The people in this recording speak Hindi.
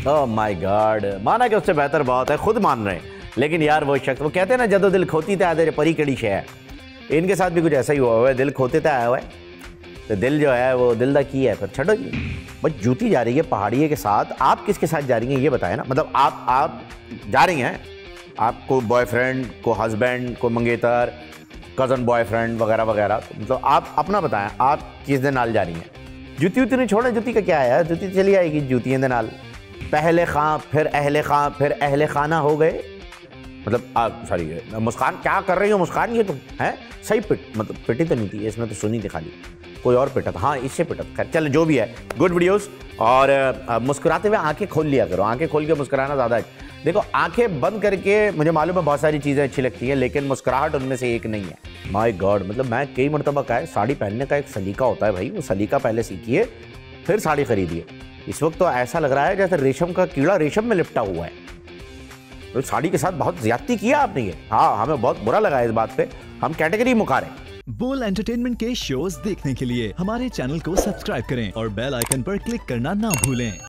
ओह माय गॉड, माना कि उससे बेहतर बहुत है, खुद मान रहे हैं। लेकिन यार वो शख्स, वो कहते हैं ना जदो दिल खोती थे आधे परी कड़ी शे है, इनके साथ भी कुछ ऐसा ही हुआ हुआ है। दिल खोते थे आया हुआ है, तो दिल जो है वो दिल दा की है। फिर छो जी, बस जूती जा रही है पहाड़िए के साथ। आप किसके साथ जा रही हैं ये बताएं ना, मतलब आप जा रही हैं, आपको बॉयफ्रेंड, को हस्बैंड, को मंगेतर, कज़न बॉयफ्रेंड वगैरह वगैरह, मतलब आप अपना बताएं आप किस दे नाल जा रही हैं। जूती उती नहीं छोड़े, जूती का क्या है यार, जूती चली आएगी जुतियों दे नाल। पहले खां फिर अहले खां फिर अहले खाना हो गए, मतलब आप सॉरी मुस्कान क्या कर रही हो मुस्कान, ये तो है सही मतलब पिटी तो नहीं थी इसमें, तो सुनी थी खाली, कोई और पिटा था, हाँ इससे पिटा था। खैर चल जो भी है, गुड वीडियोस। और मुस्कुराते हुए आंखें खोल लिया करो, आंखें खोल के मुस्कुराना ज़्यादा है। देखो आंखें बंद करके मुझे मालूम है बहुत सारी चीज़ें अच्छी लगती हैं, लेकिन मुस्कुराहट उनमें से एक नहीं है। माय गॉड, मतलब मैं कई मरतबा का है, साड़ी पहनने का एक सलीका होता है भाई, वो सलीका पहले सीखिए फिर साड़ी खरीदिए। इस वक्त तो ऐसा लग रहा है जैसे रेशम का कीड़ा रेशम में लिपटा हुआ है। तो साड़ी के साथ बहुत ज्यादती किया आपने ये, हाँ हमें बहुत बुरा लगा इस बात पे, हम कैटेगरी मुकारे। बोल एंटरटेनमेंट के शोज देखने के लिए हमारे चैनल को सब्सक्राइब करें और बेल आइकन पर क्लिक करना ना भूलें।